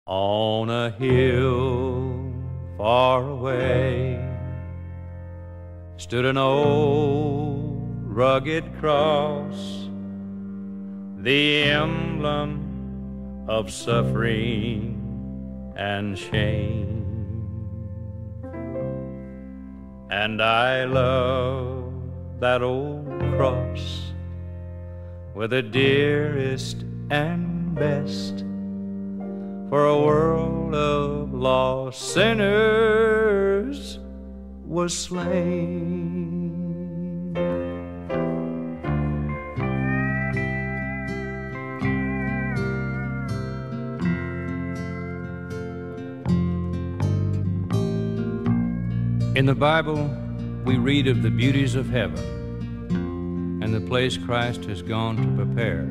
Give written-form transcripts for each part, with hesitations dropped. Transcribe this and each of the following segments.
On a hill far away stood an old rugged cross, the emblem of suffering and shame. And I love that old cross with the dearest and best, for a world of lost sinners was slain. In the Bible, we read of the beauties of heaven and the place Christ has gone to prepare.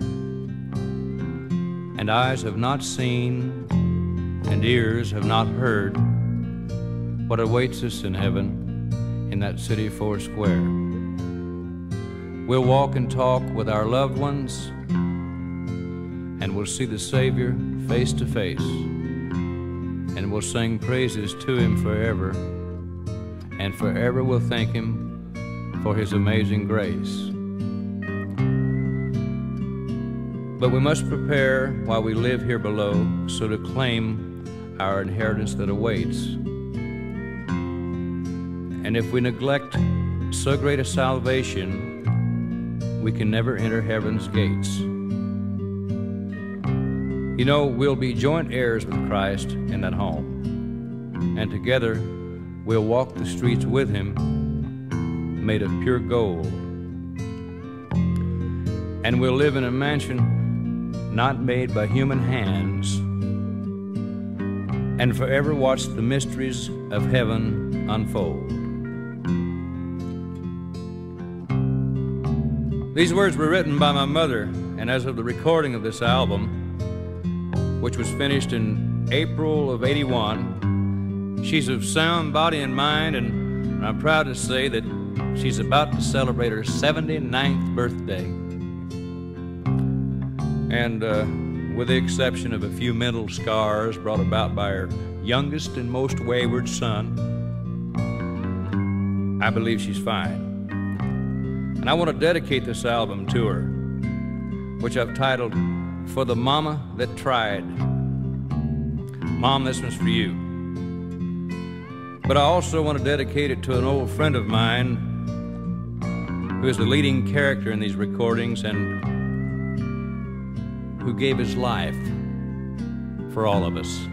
And eyes have not seen, and ears have not heard what awaits us in heaven in that city four square. We'll walk and talk with our loved ones, and we'll see the Savior face to face, and we'll sing praises to Him forever, and forever we'll thank Him for His amazing grace. But we must prepare while we live here below, so to claim our inheritance that awaits. And if we neglect so great a salvation, we can never enter heaven's gates. You know, we'll be joint heirs with Christ in that home, and together we'll walk the streets with Him, made of pure gold. And we'll live in a mansion not made by human hands, and forever watch the mysteries of heaven unfold. These words were written by my mother, and as of the recording of this album, which was finished in April of '81, she's of sound body and mind, and I'm proud to say that she's about to celebrate her 79th birthday. And with the exception of a few mental scars brought about by her youngest and most wayward son, I believe she's fine. And I want to dedicate this album to her, which I've titled, For the Mama That Tried. Mom, this one's for you. But I also want to dedicate it to an old friend of mine who is the leading character in these recordings and who gave his life for all of us.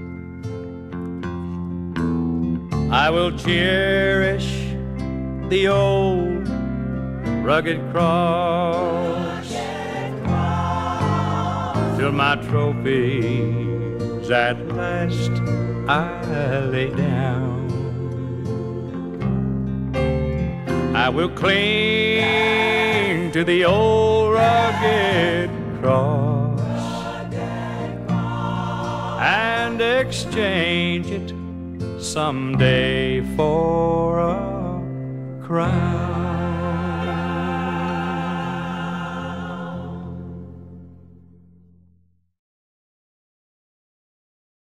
I will cherish the old rugged cross till my trophies at last I lay down. I will cling to the old rugged cross and exchange it someday for a crown.